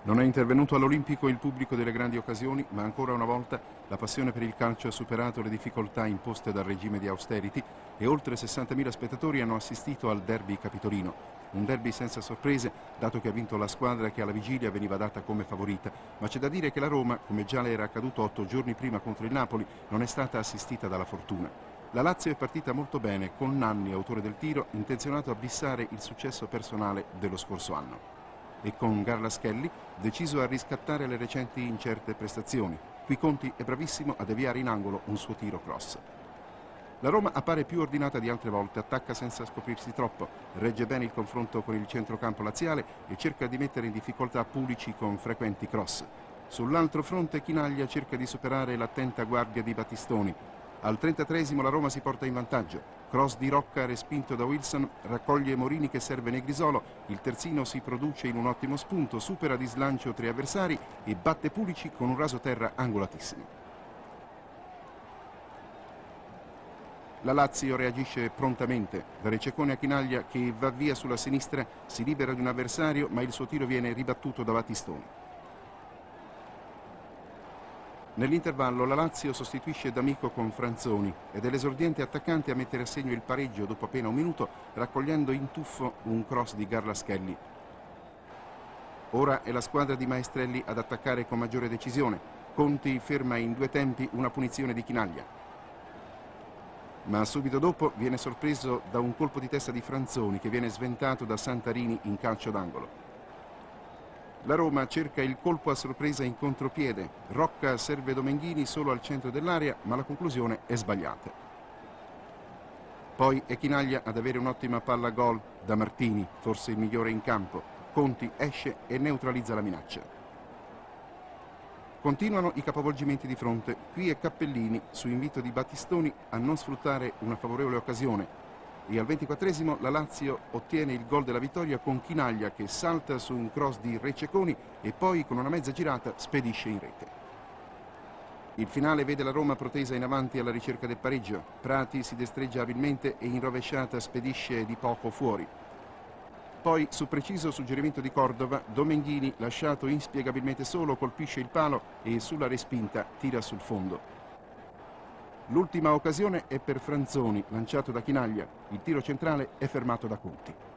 Non è intervenuto all'Olimpico il pubblico delle grandi occasioni, ma ancora una volta la passione per il calcio ha superato le difficoltà imposte dal regime di austerity e oltre 60.000 spettatori hanno assistito al derby capitolino. Un derby senza sorprese, dato che ha vinto la squadra che alla vigilia veniva data come favorita, ma c'è da dire che la Roma, come già le era accaduto 8 giorni prima contro il Napoli, non è stata assistita dalla fortuna. La Lazio è partita molto bene, con Nanni, autore del tiro, intenzionato a bissare il successo personale dello scorso anno. E con Garlaschelli deciso a riscattare le recenti incerte prestazioni. Qui Conti è bravissimo a deviare in angolo un suo tiro cross. La Roma appare più ordinata di altre volte, attacca senza scoprirsi troppo, regge bene il confronto con il centrocampo laziale e cerca di mettere in difficoltà Pulici con frequenti cross. Sull'altro fronte Chinaglia cerca di superare l'attenta guardia di Battistoni. Al 33esimo la Roma si porta in vantaggio. Cross di Rocca respinto da Wilson, raccoglie Morini che serve Negrisolo, il terzino si produce in un ottimo spunto, supera di slancio 3 avversari e batte Pulici con un rasoterra angolatissimo. La Lazio reagisce prontamente, da Rececone a Chinaglia che va via sulla sinistra, si libera di un avversario ma il suo tiro viene ribattuto da Battistoni. Nell'intervallo la Lazio sostituisce D'Amico con Franzoni ed è l'esordiente attaccante a mettere a segno il pareggio dopo appena un minuto, raccogliendo in tuffo un cross di Garlaschelli. Ora è la squadra di Maestrelli ad attaccare con maggiore decisione. Conti ferma in 2 tempi una punizione di Chinaglia. Ma subito dopo viene sorpreso da un colpo di testa di Franzoni che viene sventato da Santarini in calcio d'angolo. La Roma cerca il colpo a sorpresa in contropiede. Rocca serve Domenghini solo al centro dell'area, ma la conclusione è sbagliata. Poi è Chinaglia ad avere un'ottima palla gol da Martini, forse il migliore in campo. Conti esce e neutralizza la minaccia. Continuano i capovolgimenti di fronte. Qui è Cappellini, su invito di Battistoni, a non sfruttare una favorevole occasione. E al 24esimo la Lazio ottiene il gol della vittoria con Chinaglia che salta su un cross di Receconi e poi con una mezza girata spedisce in rete. Il finale vede la Roma protesa in avanti alla ricerca del pareggio. Prati si destreggia abilmente e in rovesciata spedisce di poco fuori. Poi, su preciso suggerimento di Cordova, Domenghini, lasciato inspiegabilmente solo, colpisce il palo e sulla respinta tira sul fondo. L'ultima occasione è per Franzoni, lanciato da Chinaglia. Il tiro centrale è fermato da Conti.